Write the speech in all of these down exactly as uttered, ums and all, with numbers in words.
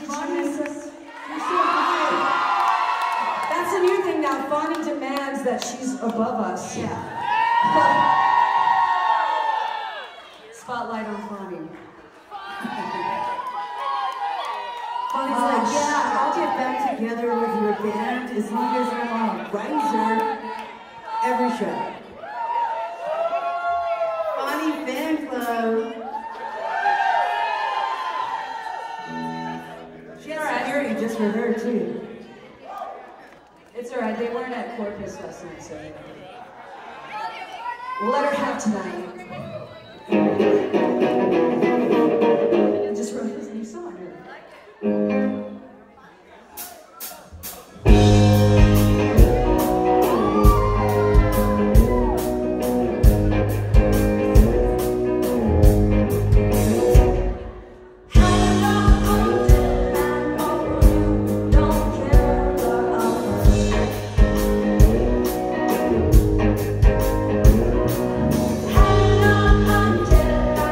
Jesus. You're so good. That's a new thing now. Fonnie demands that she's above us. Yeah. Spotlight on Fonnie. Fonnie's like, yeah, I'll get back together with your band as long as I'm on a riser every show. Fonnie fan club. She has security just for her, too. It's alright, they weren't at Corpus last night, so we'll let her have tonight. I just wrote his new song. Until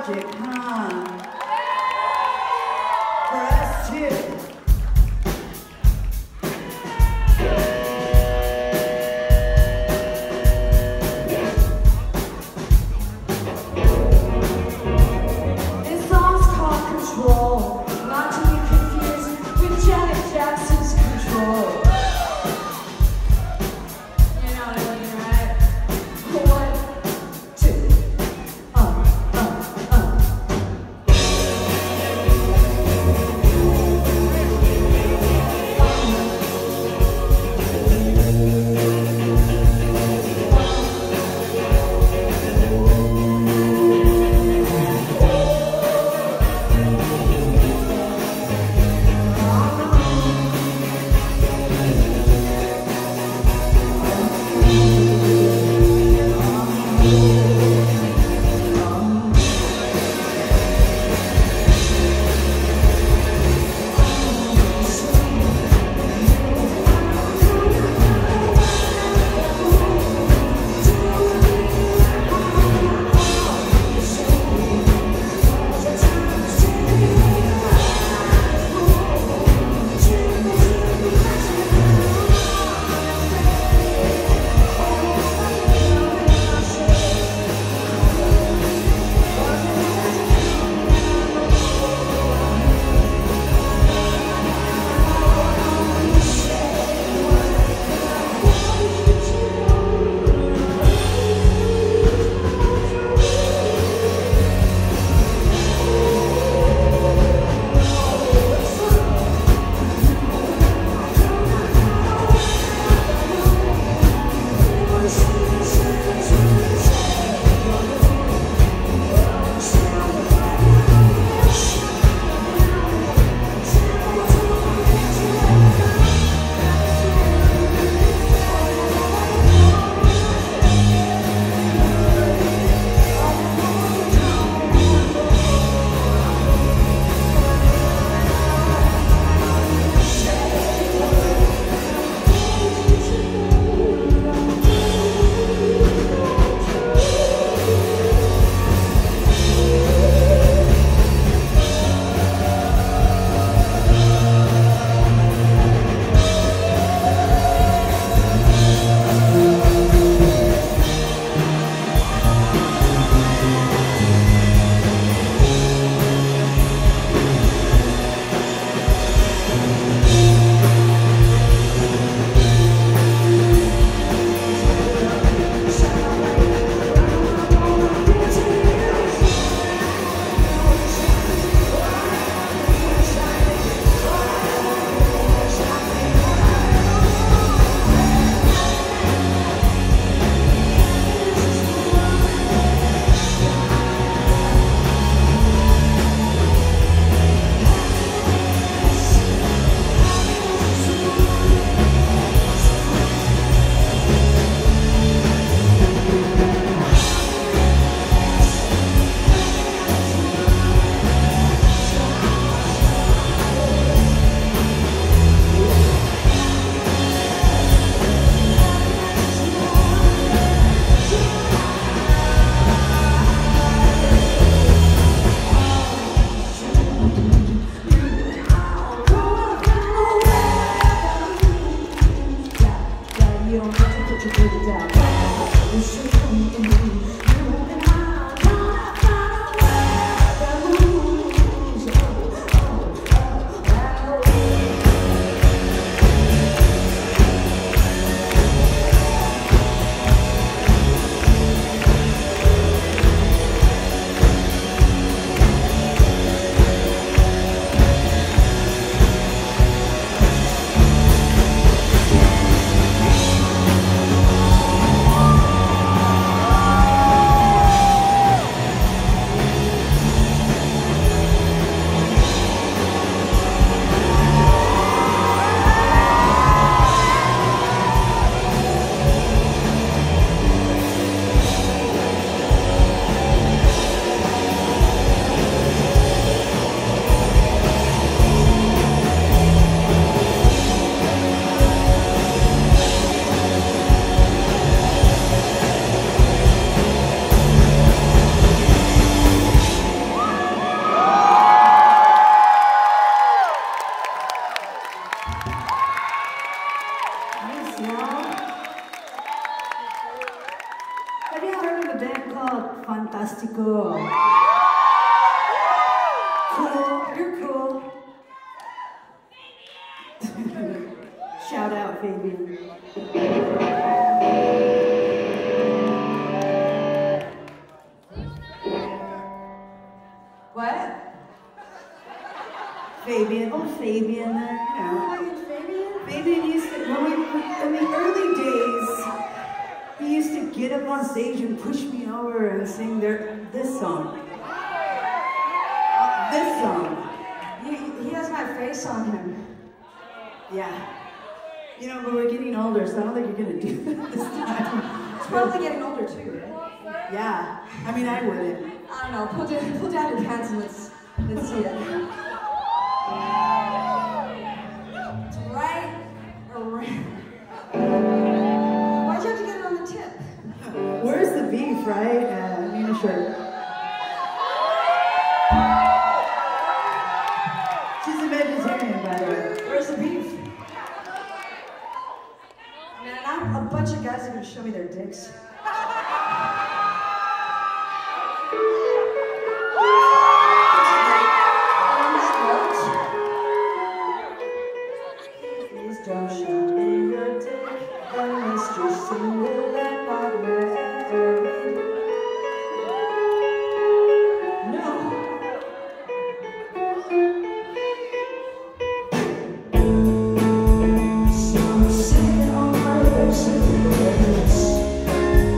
project, huh? For us too. This song's called Control, not to be confused with Janet Jackson's Control. You know what I mean, right? One, two, uh, uh, uh. What? Fabian, oh Fabian, there, you know. Like Fabian? Fabian used to, when we, in the early days, he used to get up on stage and push me over and sing their, this song. Uh, this song. He, he has my face on him. Yeah. You know, but we're getting older, so I don't think you're gonna do that this time. He's probably getting older too, right? Yeah. I mean, I wouldn't. I don't know. Pull down, pull down your pants and let's let's see it. It's right around. Why'd you have to get it on the tip? Where's the beef, right? Uh, I mean, a shirt. She's a vegetarian, by the way. Where's the beef? Man, I'm, a bunch of guys are gonna show me their dicks. Don't show me your dick unless you're single and not married. No. So I'm sitting on my lips and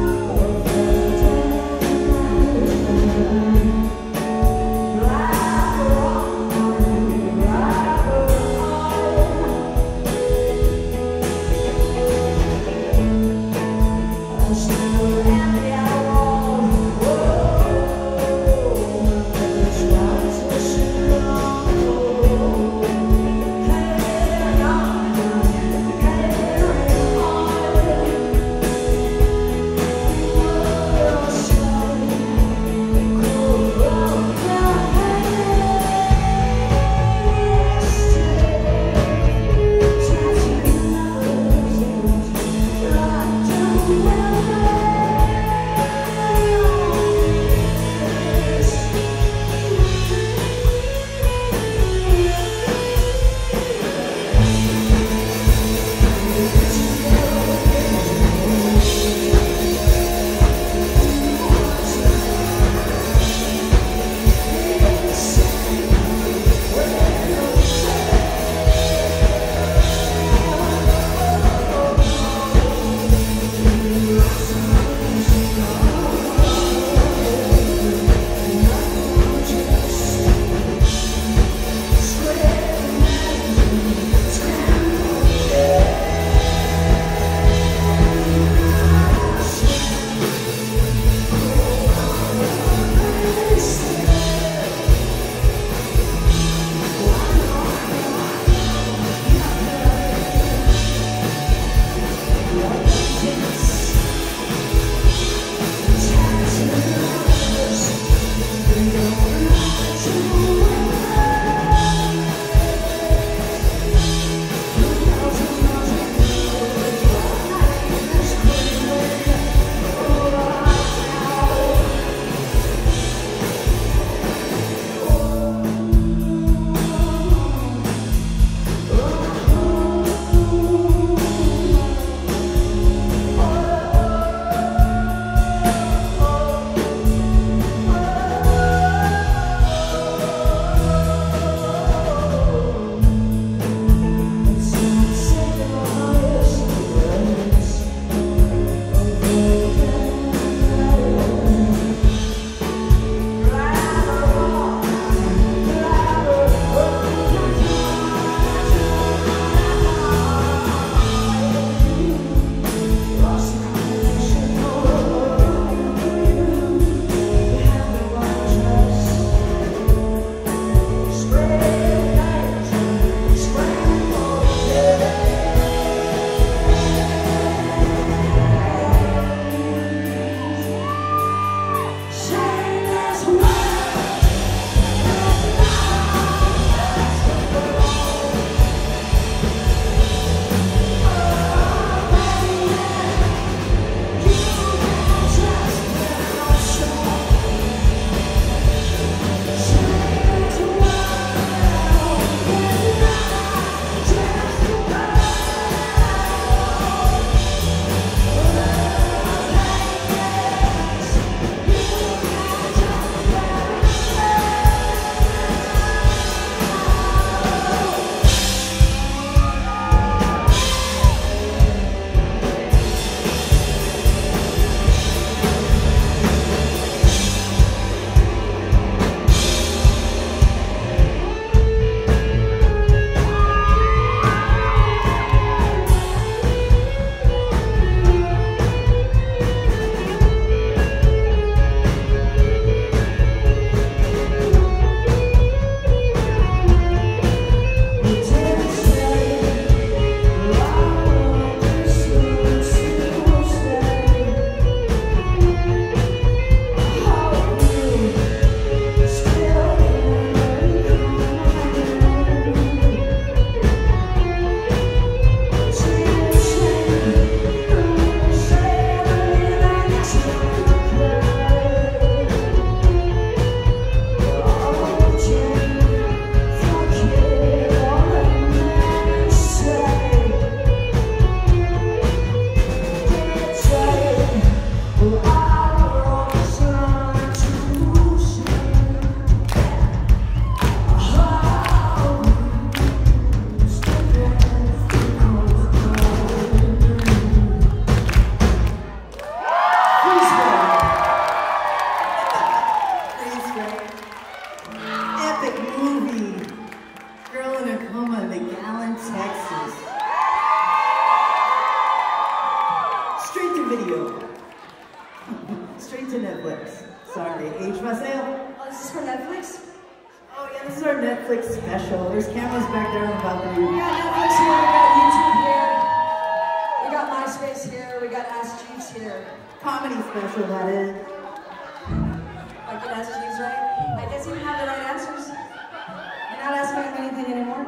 our Netflix special. There's cameras back there on the balcony. We got Netflix here, we got YouTube here, we got MySpace here, we got Ask Jeeves here. Comedy special, that is. I get Ask Jeeves right? I guess you have the right answers. You're not asking him anything anymore?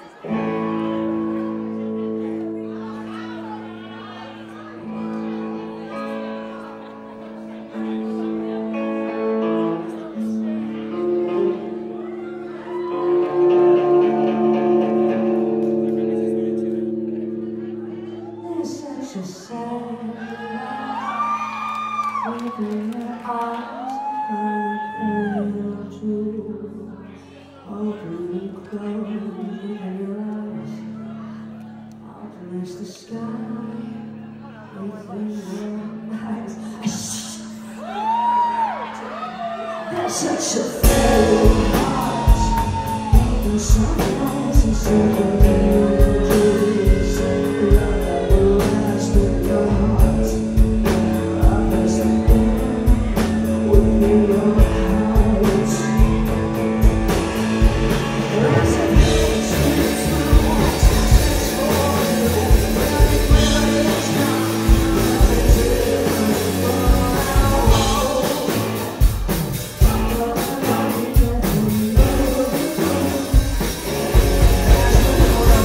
Such a fairy heart, and sunrise and silver dreams, love that will last in your heart. Love has been within your heart. There's a place to find for you, but it's not until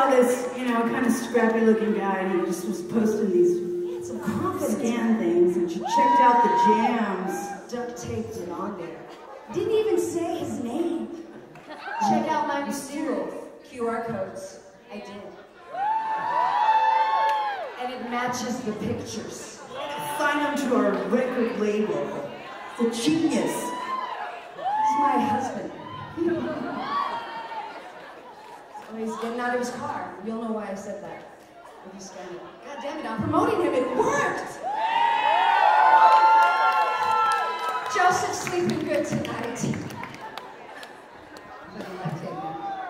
saw this, you know, kind of scrappy looking guy, and he just was posting these Some confidence. scan things, and she checked out the jams. Duct taped it on there. Didn't even say his name. Check out my receipt. Q R codes. I did. And it matches the pictures. Sign him to our record label. It's a genius. He's my husband. Oh, he's getting out of his car. You'll know why I said that. If you scan it. God damn it, I'm promoting him. It worked! Joseph's sleeping good tonight. But I like him.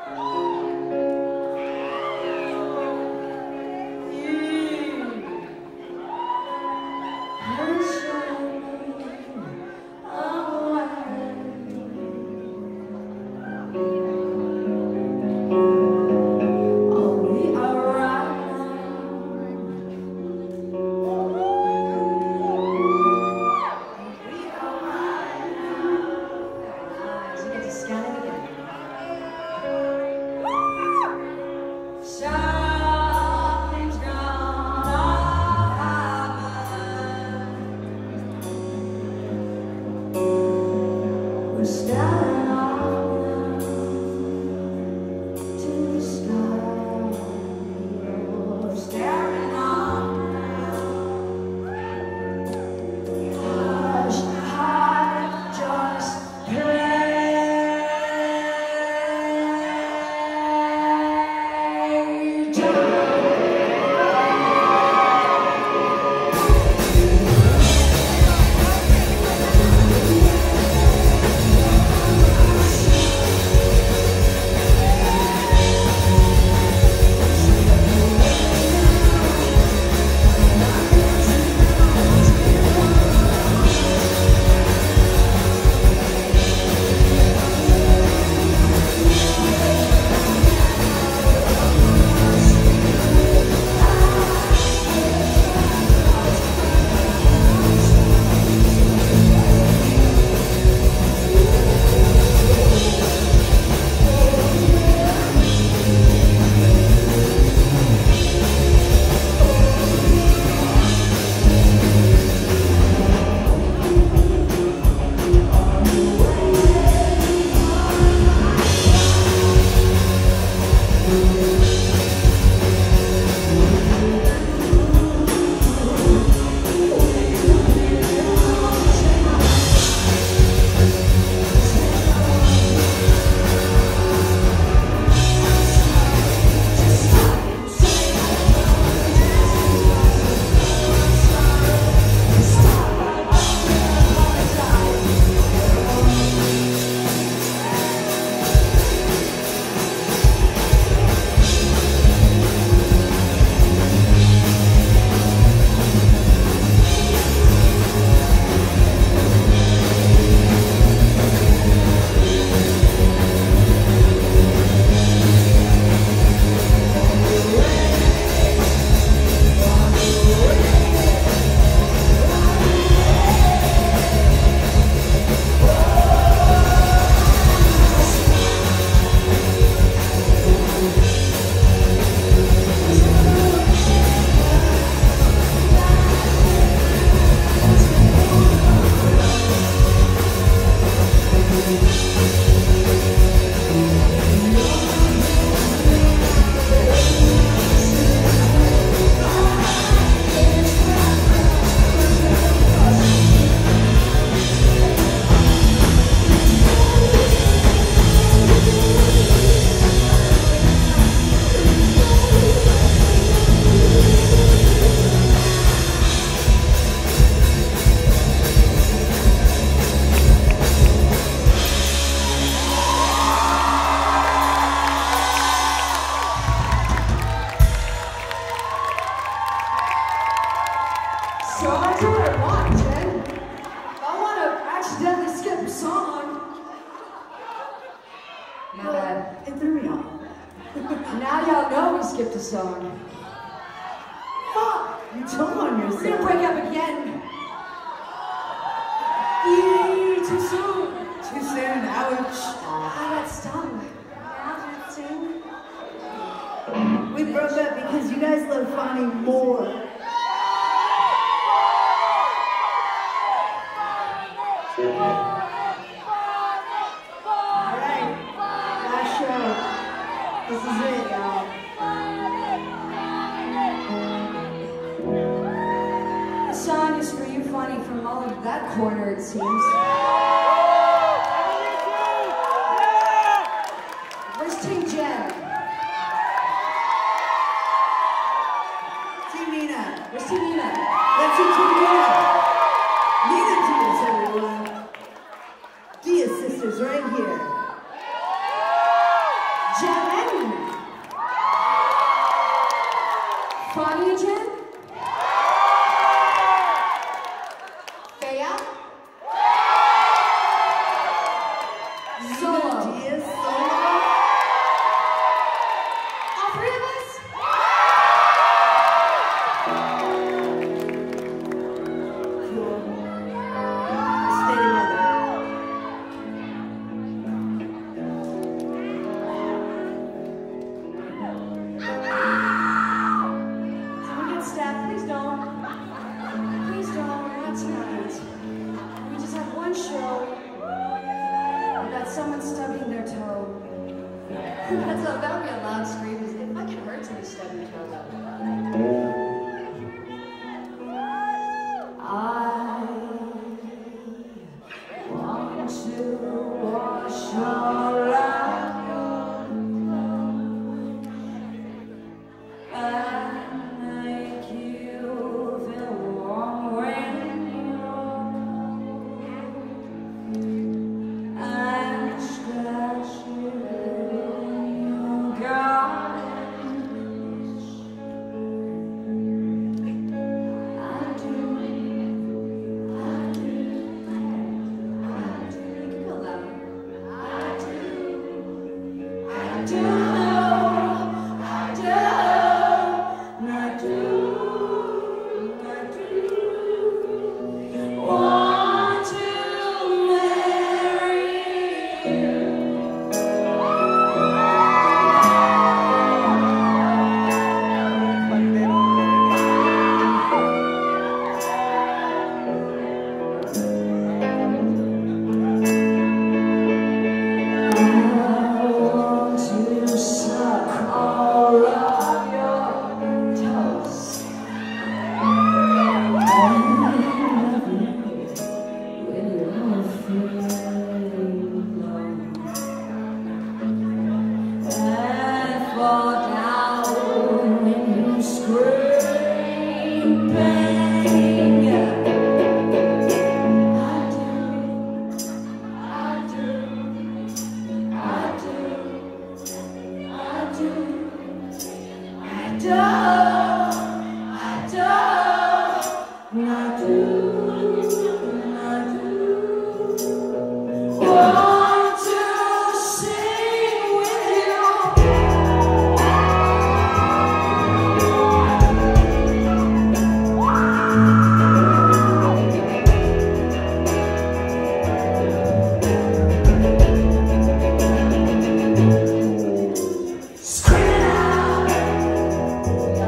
Now y'all know we skipped a song. Fuck! You told on yourself. We're gonna break up again. Eee, too soon. Too soon, ouch. I got stung. Yeah, too soon. you broke up because you guys love Fonny more. Alright, last show. This is it, y'all. This song is for you, Fonny, from all of that corner, it seems. Where's Team Jen? Team Nina. Where's Team Nina? Let's see Team Nina. Nina Diaz, everyone. Diaz sisters right here. Jen and Nina. Fonny and Jen? Thea? Solo. Diaz, solo. All three of us? Cool. Stay together. Can we get staff? Please don't. Please don't. Not tonight. We just have one show. We got someone stubbing their toe. That's a, that would be a loud scream. It fucking hurts when you stub your toe. I want to wash all out your and make you feel warm when you're and scratch you in your gardens. I do, I do, I do. You can go louder. I do, I do, I do, I do, I do. Want to marry you. I want to suck all of your toes. When you're feeling low and fall down when you scream pain. I do, I do, I do, I do, I do, I do, I do, I do. Want to sing with you. Scream out.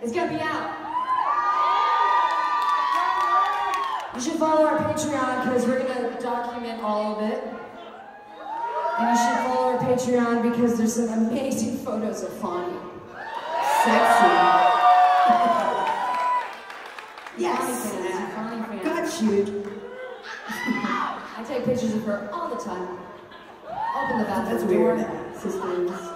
It's gonna be out. You should follow our Patreon because we're gonna document all of it. And you should follow our Patreon because there's some amazing photos of Fonnie. Sexy. Yes. Fonnie fans, Fonnie fans. Got you. I take pictures of her all the time. Open the bathroom That's door. weird, sisters.